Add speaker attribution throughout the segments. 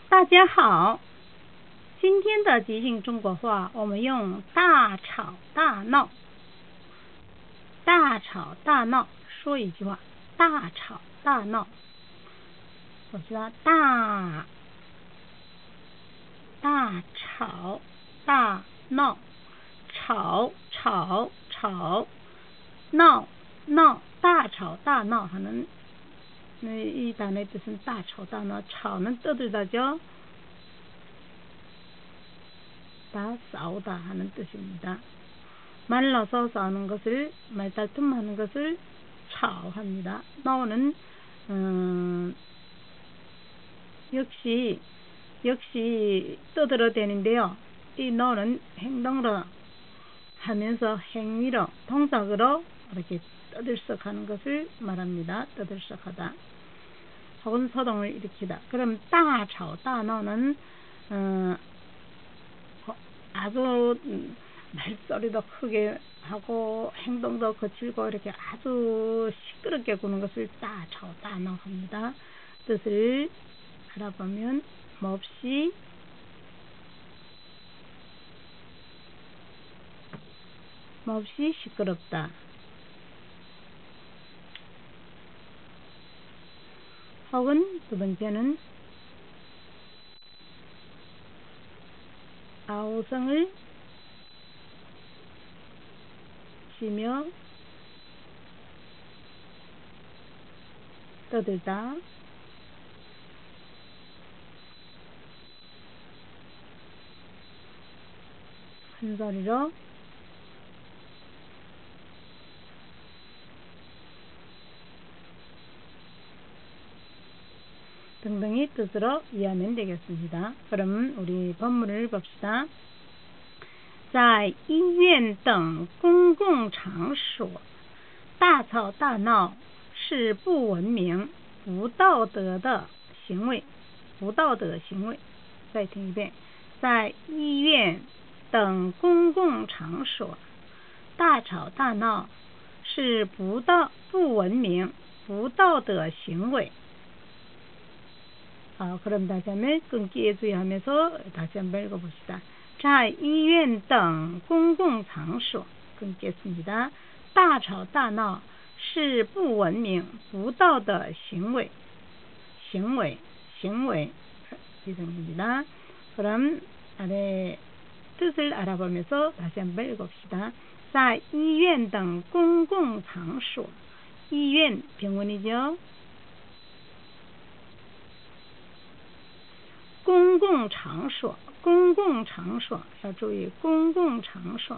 Speaker 1: 大家好，今天的即兴中国话，我们用大吵大闹。大吵大闹，说一句话，大吵大闹。我知道大吵大闹，吵闹大吵大闹하는 이 단어의 뜻은 다吵大闹.吵는 떠들다죠. 다 싸우다 하는 뜻입니다. 말라서 싸우는 것을, 말다툼하는 것을吵합니다. 나오는 역시 떠들어대는데요. 이 너는 행동으로 하면서 행위로, 동작으로 이렇게 떠들썩하는 것을 말합니다. 떠들썩하다. 혹은 소동을 일으키다. 그럼 다吵大闹는 아주 말소리도 크게 하고 행동도 거칠고 이렇게 아주 시끄럽게 구는 것을 다吵大闹합니다. 뜻을 알아보면 몹시 시끄럽다. 혹은 두 번째는 아우성을 치며 떠들다. 큰 소리로 등등의 뜻으로 이해하면 되겠습니다. 그럼 우리 본문을 봅시다. 在医院等公共场所大吵大闹是不文明、不道德的行为。不道德行为。再听一遍。在医院等公共场所大吵大闹是不文明、不道德行为。 그럼 다시 한번 끊기에 주의하면서 다시 한번 읽어봅시다. 在医院等公共场所 끊겠습니다. 大吵大闹是不文明、不道德行为。行为이 정도입니다. 그럼 아래 뜻을 알아보면서 다시 한번 읽어봅시다. 在医院等公共场所 医院 병원이죠. 公共场所要注意公共场所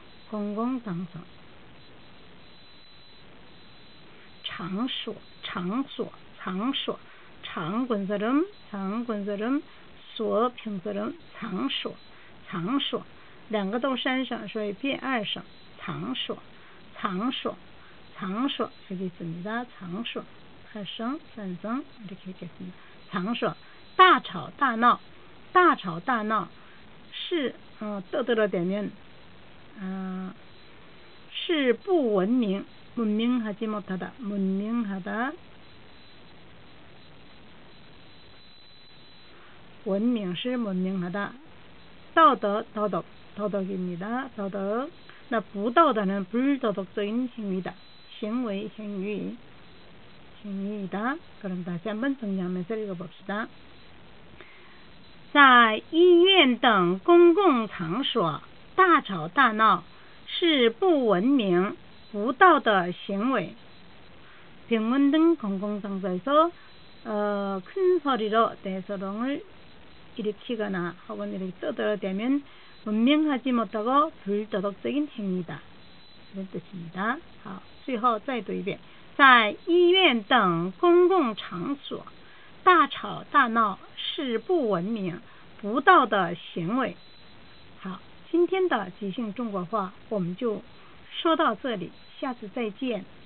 Speaker 1: 场所 장군스름所 평스름 场所两个都三声所以变二声场所 여기 있습니다. 场所 二声 3声 이렇게 읽겠습니다. 场所 大吵大闹是떠들어대면 是不文明 문명하지 못하다 文明是 문명하다 道德 도덕입니다. 도덕. 나 부도덕은 불도덕적인 행위다. 행위이다. 그럼 다시 한번 정리하면서 읽어봅시다. 在医院等公共场所大吵大闹是不文明、不道德行为。 병원 등 공공장소에서 큰 소리로 대소동을 일으키거나 혹은 이렇게 떠들어대면文明하지 못하고 불도덕적인 행위다. 이런 뜻입니다. 最后再读一遍。 在医院等公共场所大吵大闹是不文明、不道德行为。好，今天的即兴中国话我们就说到这里，下次再见。